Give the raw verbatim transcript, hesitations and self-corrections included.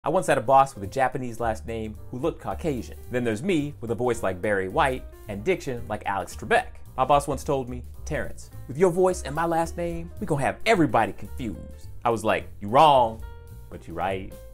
I once had a boss with a Japanese last name who looked Caucasian. Then there's me with a voice like Barry White and diction like Alex Trebek. My boss once told me, "Terrence, with your voice and my last name, we gonna have everybody confused." I was like, "You wrong, but you right."